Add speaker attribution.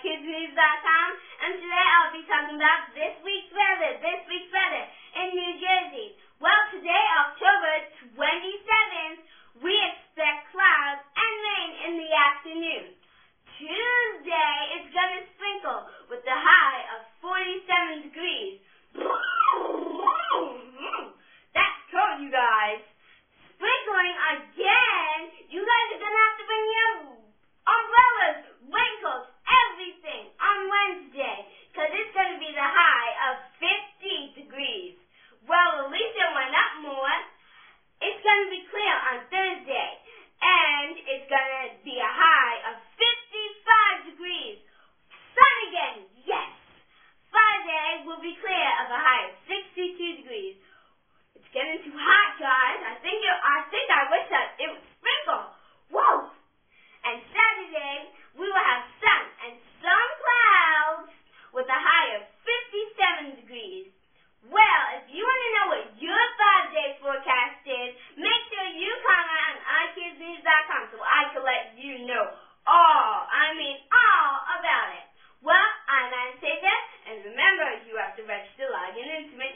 Speaker 1: iKidsNews.com, and today I'll be talking about this week's weather in New Jersey. Well, today, October 27th, we expect clouds and rain in the afternoon. Tuesday, it's going to sprinkle with a high of 47 degrees. That's cold, you guys. Sprinkling again. You guys are going to have to bring your umbrellas, raincoats, everything on Wednesday, because it's going to be the high of 50 degrees. Well, at least it went up more. It's going to be clear on Thursday, and it's going to be a high of 55 degrees. Sun again, yes. Friday will be clear of a high of 62 degrees. It's getting too hot, guys. I think I wish that it would sprinkle. Whoa! And Saturday, we will have sun and some clouds with a high of 57 degrees. Well, if you want to know what your 5-day forecast is, make sure you comment on iKidsNews.com so I can let you know all about it. Well, I'm Anastasia, and remember, you have to register, log in, and submit